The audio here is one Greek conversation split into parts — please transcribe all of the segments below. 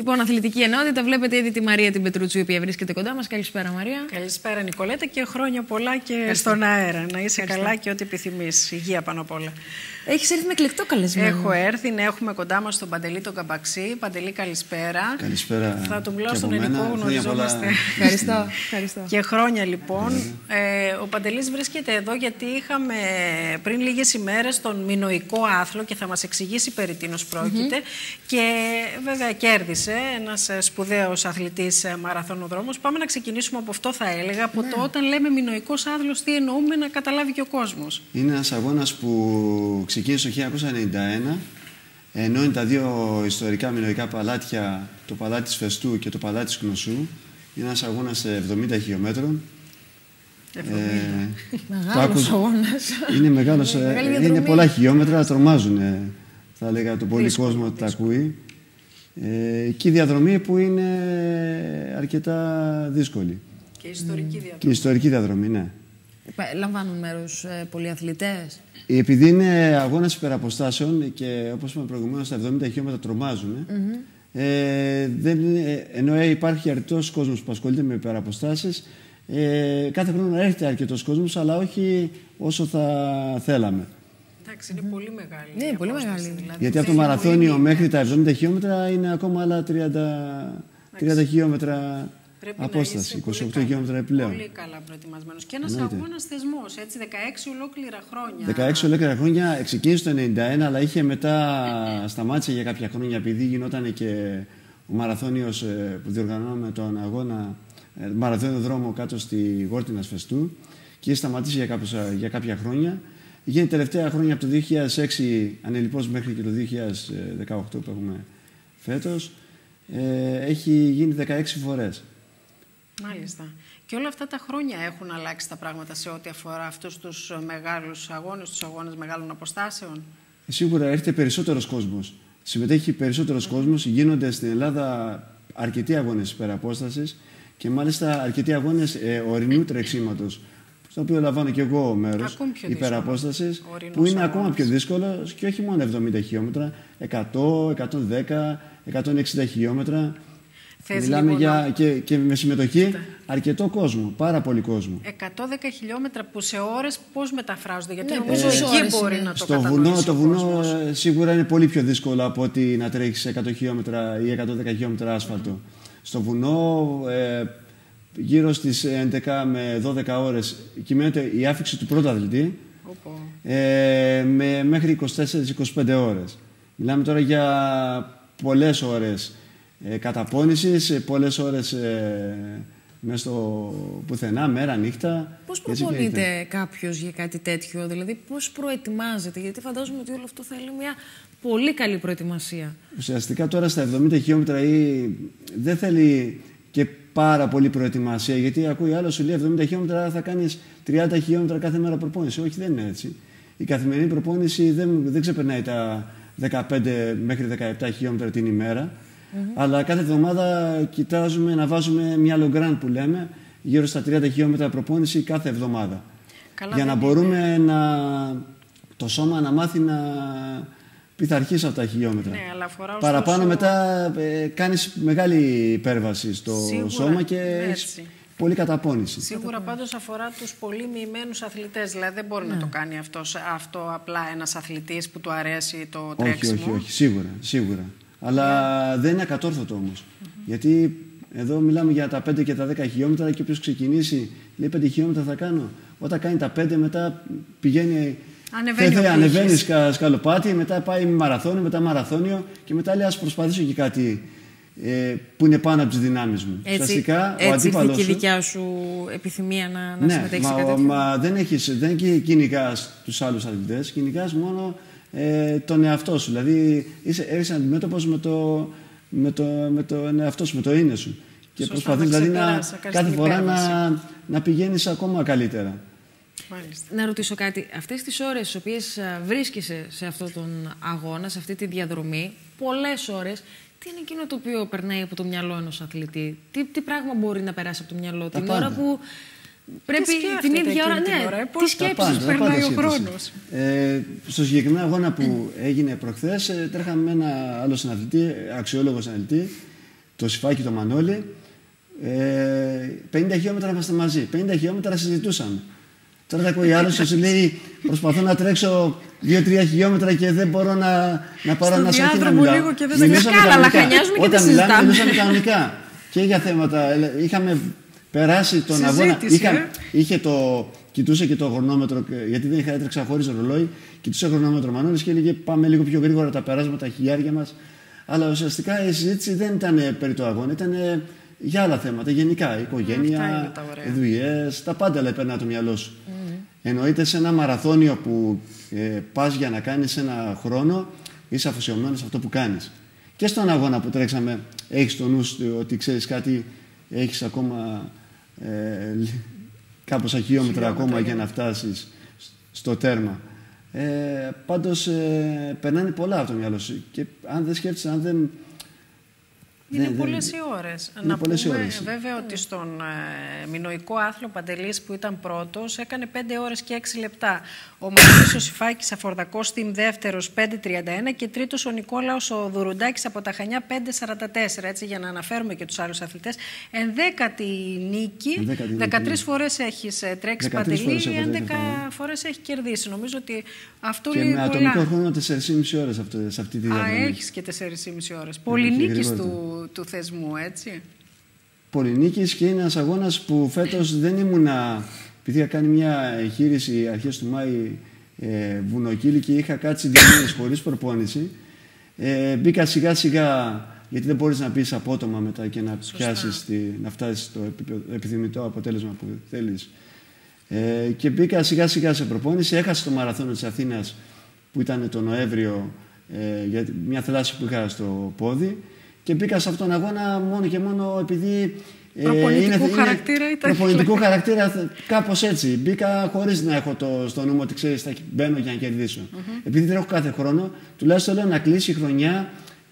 Λοιπόν, αθλητική ενότητα. Βλέπετε ήδη τη Μαρία την Πετρούτσου, η οποία βρίσκεται κοντά μας. Καλησπέρα, Μαρία. Καλησπέρα, Νικολέτα, και χρόνια πολλά και στον αέρα. Να είσαι καλά και ό,τι επιθυμείς. Υγεία πάνω απ' όλα. Έχεις έρθει με εκλεκτό καλεσμένο. Έχω έρθει, ναι, έχουμε κοντά μας τον Παντελή τον Καμπαξή. Παντελή, καλησπέρα. Καλησπέρα. Θα τον μιλάω στον ελληνικό, γνωριζόμαστε. Ευχαριστώ. Και χρόνια λοιπόν. Ο Παντελής βρίσκεται εδώ γιατί είχαμε πριν λίγες ημέρες τον μινοϊκό άθλο και θα μας εξηγήσει περί τίνος πρόκειται. Και βέβαια κέρδισε ένας σπουδαίος αθλητής μαραθωνοδρόμος. Πάμε να ξεκινήσουμε από αυτό, θα έλεγα. Από το όταν λέμε μινοϊκός άθλος, τι εννοούμε, να καταλάβει και ο κόσμος. Είναι ένας αγώνας που ξεκίνησε το 1991, ενώ είναι τα δύο ιστορικά μινοϊκά παλάτια, το παλάτι της Φεστού και το παλάτι της Κνωσού. Είναι ένας αγώνας 70 χιλιόμετρων. Μεγάλος αγώνας. Είναι μεγάλος, είναι πολλά χιλιόμετρα, τρομάζουν, θα έλεγα, τον πολύ κόσμο ότι τα ακούει. Και η διαδρομή που είναι αρκετά δύσκολη. Και ιστορική διαδρομή. Και ιστορική διαδρομή, ναι. Λαμβάνουν μέρος πολλοί αθλητές. Επειδή είναι αγώνας υπεραποστάσεων και όπως είπαμε προηγουμένως, τα 70 χιλιόμετρα τρομάζουν. Ενώ υπάρχει αρκετός κόσμος που ασχολείται με υπεραποστάσεις, κάθε χρόνο έρχεται αρκετός κόσμος, αλλά όχι όσο θα θέλαμε. Εντάξει, είναι πολύ μεγάλη. Ναι, πολύ μεγάλη. Δηλαδή, γιατί από το μαραθώνιο μέχρι τα 70 χιλιόμετρα είναι ακόμα άλλα 30 χιλιόμετρα απόσταση, 28 χιλιόμετρα επιπλέον. Πολύ καλά προετοιμασμένος. Και ένας αγώνας θεσμός, έτσι, 16 ολόκληρα χρόνια. 16 ολόκληρα χρόνια, ξεκίνησε το 1991, αλλά είχε μετά σταμάτησε για κάποια χρόνια, επειδή γινόταν και ο μαραθώνιος που διοργανώναμε τον αγώνα, μαραθώνιο δρόμο κάτω στη Γόρτινας Φεστού, και είχε σταματήσει για κάποια χρόνια. Γίνει τελευταία χρόνια από το 2006 ανελιπώς μέχρι και το 2018 που έχουμε φέτος. Έχει γίνει 16 φορές. Μάλιστα. Και όλα αυτά τα χρόνια έχουν αλλάξει τα πράγματα σε ό,τι αφορά αυτούς τους μεγάλους αγώνες, τους αγώνες μεγάλων αποστάσεων. Σίγουρα έρχεται περισσότερος κόσμος. Συμμετέχει περισσότερος κόσμος. Γίνονται στην Ελλάδα αρκετοί αγώνες υπεραπόστασης και μάλιστα αρκετοί αγώνες ορεινού τρεξίματος, στο οποίο λαμβάνω και εγώ μέρος, υπεραπόστασης, που είναι ακόμα πιο δύσκολο και όχι μόνο 70 χιλιόμετρα, 100, 110, 160 χιλιόμετρα. Μιλάμε και με συμμετοχή αρκετό κόσμο, πάρα πολύ κόσμο. 110 χιλιόμετρα που σε ώρες πώς μεταφράζονται, γιατί νομίζω εκεί μπορεί να το κατανοήσει. Το βουνό σίγουρα είναι πολύ πιο δύσκολο από ότι να τρέχεις 100 χιλιόμετρα ή 110 χιλιόμετρα άσφαλτο. Στο βουνό γύρω στις 11 με 12 ώρες κυμαίνεται η άφιξη του πρώτου αθλητή, μέχρι 24-25 ώρες. Μιλάμε τώρα για πολλές ώρες καταπώνησης, πολλές ώρες μέσα στο πουθενά, μέρα, νύχτα. Πώς προπονείται κάποιος για κάτι τέτοιο, δηλαδή πώς προετοιμάζεται, γιατί φαντάζομαι ότι όλο αυτό θέλει μια πολύ καλή προετοιμασία. Ουσιαστικά τώρα στα 70 χιλιόμετρα δεν θέλει και πάρα πολύ προετοιμασία, γιατί ακούει άλλο, σου λέει 70 χιλιόμετρα θα κάνεις 30 χιλιόμετρα κάθε μέρα προπόνηση. Όχι, δεν είναι έτσι. Η καθημερινή προπόνηση δεν ξεπερνάει τα 15 μέχρι 17 χιλιόμετρα την ημέρα. Αλλά κάθε εβδομάδα κοιτάζουμε να βάζουμε μια λογκράν που λέμε, γύρω στα 30 χιλιόμετρα προπόνηση κάθε εβδομάδα. Για να μπορούμε το σώμα να μάθει να πειθαρχεί αυτά τα χιλιόμετρα. Ναι, αλλά παραπάνω μετά κάνεις μεγάλη υπέρβαση στο σώμα και έχεις πολύ καταπώνηση. Σίγουρα πάντως αφορά τους πολύ μοιημένους αθλητές. Δηλαδή δεν μπορεί να το κάνει αυτό απλά ένας αθλητής που του αρέσει το τρέξιμο. Όχι, σίγουρα. Αλλά δεν είναι ακατόρθωτο όμως. Γιατί εδώ μιλάμε για τα 5 και τα 10 χιλιόμετρα και όποιος ξεκινήσει, λέει 5 χιλιόμετρα θα κάνω. Όταν κάνει τα 5 μετά πηγαίνει, ανεβαίνει σκαλοπάτι, μετά πάει μαραθώνιο, μετά μαραθώνιο και μετά λέει ας προσπαθήσω και κάτι που είναι πάνω από τις δυνάμεις μου. Έτσι ήρθε και η δικιά σου επιθυμία να συμμετέχεις σε κάτι τέτοιο. Μα δεν κυνηγάς τους άλλους αθλητές, κυνηγάς μόνο τον εαυτό σου. Δηλαδή είσαι αντιμέτωπος με τον εαυτό σου, με το είναι σου. Και προσπαθείς δηλαδή κάθε φορά να πηγαίνεις ακόμα καλύτερα. Μάλιστα. Να ρωτήσω κάτι. Αυτές τις ώρες στις οποίες βρίσκεσαι σε αυτόν τον αγώνα, σε αυτή τη διαδρομή, πολλές ώρες, τι είναι εκείνο το οποίο περνάει από το μυαλό ενός αθλητή? Τι πράγμα μπορεί να περάσει από το μυαλό την ώρα που πρέπει την ίδια ώρα? Ναι, τι σκέψεις περνάει ο χρόνος? Στο συγκεκριμένο αγώνα που έγινε προχθές, τρέχαμε με ένα άλλο συναθλητή, αξιόλογο συναθλητή, το Σιφάκη, το Μανώλη, 50 χιλιόμετρα είμαστε μαζί. 50 χιλιόμετρα συζητούσαμε. Τώρα ακούει άλλος και σου λέει: προσπαθώ να τρέξω 2-3 χιλιόμετρα και δεν μπορώ να πάρω ένα σάκι να μιλάω. Λίγο και δεν μιλούσαμε κανονικά. Όταν μιλάμε, μιλούσαμε κανονικά. Και για θέματα. Είχαμε περάσει τον αγώνα. Κοιτούσε και το χρονόμετρο, γιατί δεν είχα έτρεξα χωρίς ρολόι. Κοιτούσε το χρονόμετρο Μανώλης και έλεγε: πάμε λίγο πιο γρήγορα τα περάσματα, τα χιλιάρια μας. Αλλά ουσιαστικά η συζήτηση δεν ήταν περί του αγώνα, ήταν για άλλα θέματα. Γενικά, οικογένεια, δουλειές, τα πάντα λέει περνά το μυαλό σου. Εννοείται σε ένα μαραθώνιο που πας για να κάνεις ένα χρόνο, είσαι αφοσιωμένος σε αυτό που κάνεις. Και στον αγώνα που τρέξαμε, έχεις στο νου ότι ξέρεις κάτι, έχεις ακόμα κάμποσα χιλιόμετρα ακόμα για να φτάσεις στο τέρμα. Πάντως περνάνε πολλά από το μυαλό σου. Και αν δεν σκέφτεσαι, αν δεν. Είναι πολλές οι ώρες. Να πούμε βέβαια ότι στον μινοϊκό άθλο Παντελής που ήταν πρώτος έκανε 5 ώρες και 6 λεπτά. Ο Μανώλης ο Σιφάκης αφορδακός team δεύτερος 5.31 και τρίτος ο Νικόλαος ο Δουρουντάκης από τα Χανιά 5.44. Έτσι για να αναφέρουμε και τους άλλους αθλητές. Ενδέκατη νίκη, 13 φορές έχεις τρέξει Παντελή, 11 φορές έχει κερδίσει. Νομίζω ότι αυτό λέει πολλά. Και με ατομικό χρόνο 4,5 ώρες σε αυτή τη διαδρομή. Έχεις και 4,5 ώρες. Πολυνίκης του θεσμού, έτσι. Πολυνίκης, και είναι ένας αγώνας που φέτος δεν ήμουνα, επειδή είχα κάνει μια εγχείρηση αρχές του Μάη βουνοκύλη και είχα κάτσει 2 μήνες χωρίς προπόνηση. Μπήκα σιγά σιγά, γιατί δεν μπορείς να πεις απότομα μετά και να πιάσεις, να φτάσεις στο επιθυμητό αποτέλεσμα που θέλεις. Και μπήκα σιγά σιγά σε προπόνηση. Έχασα το μαραθώνιο της Αθήνας που ήταν το Νοέμβριο, για μια θλάση που είχα στο πόδι. Και μπήκα σε αυτόν τον αγώνα μόνο και μόνο επειδή. Προπονητικού χαρακτήρα, κάπως έτσι. Μπήκα χωρίς να έχω στο νου μου ότι ξέρεις, θα μπαίνω για να κερδίσω. Επειδή δεν έχω κάθε χρόνο, τουλάχιστον λέω να κλείσει η χρονιά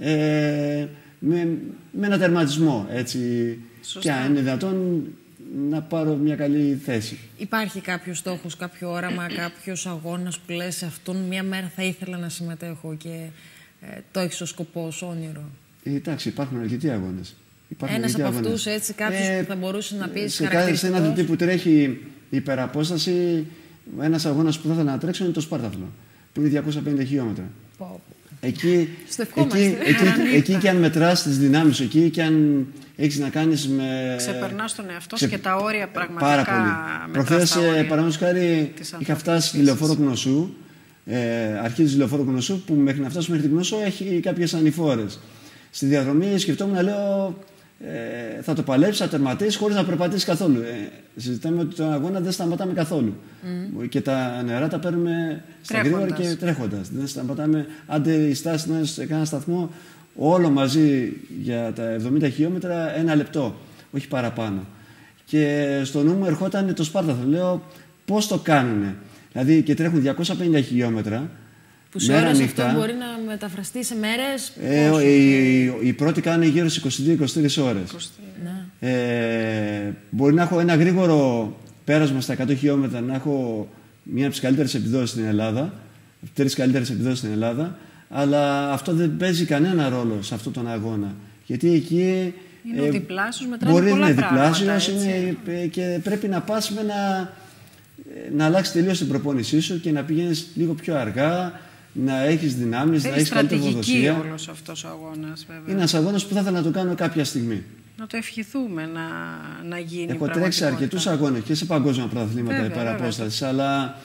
με ένα τερματισμό. Έτσι. Και αν είναι δυνατόν να πάρω μια καλή θέση. Υπάρχει κάποιος στόχος, κάποιο όραμα, κάποιος αγώνας που λες σε αυτόν μια μέρα θα ήθελα να συμμετέχω και το έχεις ως σκοπό, ως όνειρο? Εντάξει, υπάρχουν αρκετοί αγώνες. Ένας από αυτούς, έτσι, κάποιος που θα μπορούσε να πεις χαρακτηριστικός. Σε ένα αθλητή που τρέχει υπεραπόσταση, ένας αγώνας που θα ήθελα να τρέξω είναι το Σπάρταθλο, που είναι 250 χιλιόμετρα. Εκεί και αν μετράς τις δυνάμεις σου, εκεί και αν έχεις να κάνεις με. Ξεπερνάς τον εαυτό σου και τα όρια πραγματικά. Πάρα πολύ. Προχθές, παραδείγματος χάρη, είχα φτάσει στη λεωφόρο Γνωσού, αρχή της λεωφόρου Γνωσού, που μέχρι να φτάσω μέχρι την Γνωσό έχει κάποιες ανηφόρες. Στη διαδρομή σκεφτόμουν, λέω, θα το παλέψει, θα τερματίσει χωρίς να περπατήσει καθόλου. Συζητάμε ότι τον αγώνα δεν σταματάμε καθόλου. Και τα νερά τα παίρνουμε στα γρήγορα και τρέχοντας. Δεν σταματάμε. Άντε η στάση να είναι σε κανένα σταθμό, όλο μαζί για τα 70 χιλιόμετρα 1 λεπτό, όχι παραπάνω. Και στο νου μου ερχόταν το Σπάρταθλο. Λέω, πώς το κάνουνε? Δηλαδή και τρέχουν 250 χιλιόμετρα. Που σε ώρες αυτό μπορεί να μεταφραστεί σε μέρες. Οι πρώτοι κάνουν γύρω στις 22-23 ώρες. Μπορεί να έχω ένα γρήγορο πέρασμα στα 100 χιλιόμετρα, να έχω μία από τις καλύτερες επιδόσεις στην Ελλάδα, 3 καλύτερες επιδόσεις στην Ελλάδα, αλλά αυτό δεν παίζει κανένα ρόλο σε αυτόν τον αγώνα. Γιατί εκεί. Είναι ο διπλάσιος, μετράει πολλά πράγματα. Και πρέπει να πας να αλλάξει τελείως την προπόνησή σου και να πηγαίνεις λίγο πιο αργά, να έχεις δυνάμεις, να έχεις καλύτερη αποδοσία. Είναι όλος αυτός ο αγώνας, βέβαια. Είναι ένας αγώνας που θα ήθελα να το κάνω κάποια στιγμή. Να το ευχηθούμε να γίνει. Έχω τρέξει αρκετούς αγώνες και σε παγκόσμια πρωταθλήματα υπεραπόστασης, αλλά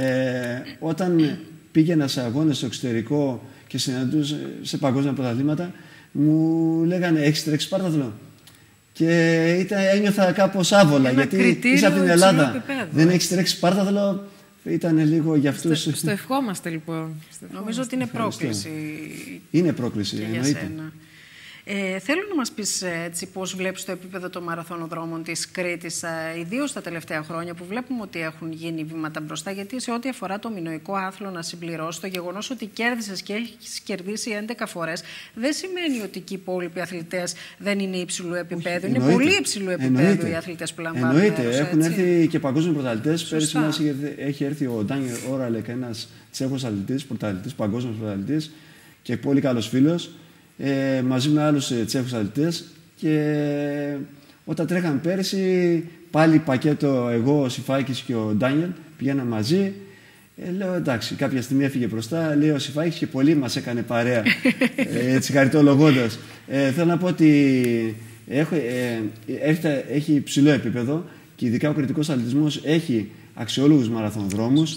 όταν πήγαινα σε αγώνες στο εξωτερικό και συναντούσα σε παγκόσμια πρωταθλήματα, μου λέγανε, έχεις τρέξει Σπάρταθλο? Και ένιωθα κάπως άβολα, γιατί είσαι από την Ελλάδα. Δεν έχεις τρέξει Σπάρταθλο. Ήταν λίγο για αυτούς. Στο ευχόμαστε λοιπόν. Νομίζω ότι είναι πρόκληση. Είναι πρόκληση, εννοείται. Θέλω να μας πεις έτσι, πώς βλέπεις το επίπεδο των μαραθωνοδρόμων της Κρήτης, ιδίως τα τελευταία χρόνια που βλέπουμε ότι έχουν γίνει βήματα μπροστά, γιατί σε ό,τι αφορά το μινοϊκό άθλο, να συμπληρώσω, το γεγονός ότι κέρδισες και έχεις κερδίσει 11 φορές δεν σημαίνει ότι και οι υπόλοιποι αθλητές δεν είναι υψηλού επίπεδου. Είναι πολύ υψηλού επίπεδου οι αθλητές που λαμβάνουν. Εννοείται. Έχουν έρθει και παγκόσμιοι πρωταθλητές. Πέρυσι μας έχει έρθει ο Ντάνιελ Όραλεκ, ένας Τσέχος αθλητής, παγκόσμιος πρωταθλητής και πολύ καλός φίλος. Μαζί με άλλους Τσέχους αθλητές, Και όταν τρέχαμε πέρυσι, πάλι πακέτο εγώ, ο Σιφάκης και ο Ντάνιελ, πηγαίναμε μαζί. Λέω εντάξει, κάποια στιγμή έφυγε μπροστά, λέει ο Σιφάκης και πολύ μας έκανε παρέα, έτσι χαριτολογώντας. Θέλω να πω ότι έχει υψηλό επίπεδο και ειδικά ο κριτικός αθλητισμός έχει αξιόλογους μαραθωνοδρόμους.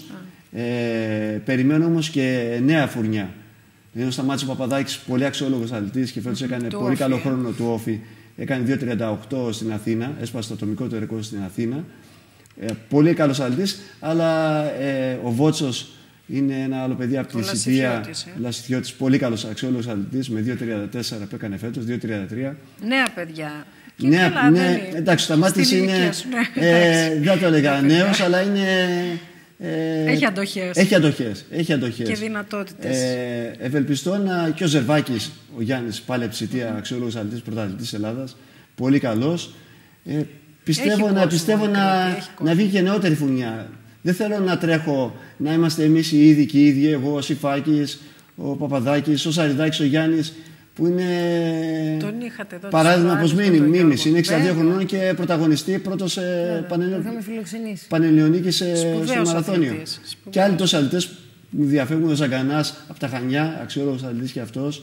Περιμένω όμως και νέα φουρνιά. Δηλαδή, σταμάτησε ο Παπαδάκης, πολύ αξιόλογος αθλητής και φέτος έκανε πολύ καλό χρόνο του όφι. Έκανε 2.38 στην Αθήνα, έσπασε το ατομικό του ρεκόρ στην Αθήνα. Πολύ καλός αθλητής, αλλά ο Βότσος είναι ένα άλλο παιδί από τη Σιτία. Λασιθιώτης, πολύ καλός αξιόλογος αθλητής με 2.34 που έκανε φέτος, 2.33. Νέα παιδιά. Ναι, εντάξει, ο Σταμάτης είναι. Δεν το έλεγα νέος, αλλά είναι. Έχει αντοχές. Έχει αντοχές. Και δυνατότητες. Ευελπιστώ και ο Ζερβάκης, ο Γιάννης, πάλι από τη Σιτία, αξιόλογος αθλητής, πρωταθλητής Ελλάδας. Πολύ καλός. Πιστεύω να βγει και νεότερη φουνιά. Δεν θέλω να τρέχω, να είμαστε εμείς οι ίδιοι και οι ίδιοι, εγώ, ο Σιφάκης, ο Παπαδάκης, ο Σαριδάκης, ο Γιάννης, που είναι παράδειγμα προς μίμηση. Είναι 62 χρονών και πρωταγωνιστή πρώτος σε Πανελληνιονίκη στο μαραθώνιο. Και άλλοι τόσοι αθλητές που μου διαφεύγουν, ο Ζαγκανάς από τα Χανιά, αξιόλογος αθλητής και αυτός.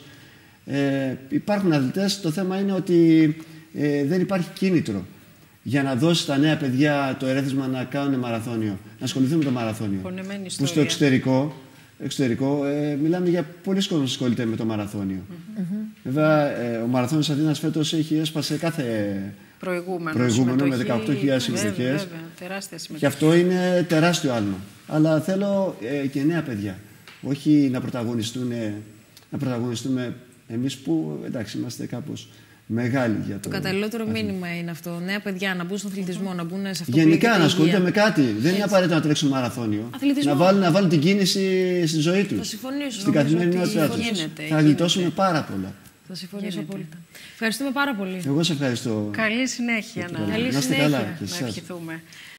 Υπάρχουν αθλητές, το θέμα είναι ότι δεν υπάρχει κίνητρο για να δώσει στα νέα παιδιά το ερέθισμα να κάνουν μαραθώνιο, να ασχοληθούν με το μαραθώνιο. Που στο εξωτερικό μιλάμε για πολλοί κόσμοι που ασχολείται με το μαραθώνιο. Βέβαια, ο μαραθώνιος Αθήνας φέτος έσπασε κάθε προηγούμενο με 18.000 συμμετοχές. Και αυτό είναι τεράστιο άλμα. Αλλά θέλω και νέα παιδιά. Όχι να πρωταγωνιστούμε εμείς που εντάξει είμαστε κάπως μεγάλοι για το. Το καταλληλότερο μήνυμα είναι αυτό. Νέα παιδιά να μπουν στον αθλητισμό, να μπουν σε αυτό. Γενικά να ασχολούνται με κάτι. Δεν είναι απαραίτητο να τρέξουν μαραθώνιο. Να βάλουν την κίνηση στη ζωή τους. Θα συμφωνήσω. Στην καθημερινότητά τους. Θα γλιτώσουμε πάρα πολλά. Θα συμφωνήσω απόλυτα. Ευχαριστούμε πάρα πολύ. Εγώ σε ευχαριστώ. Καλή συνέχεια. Να είστε καλά. Να ευχηθούμε.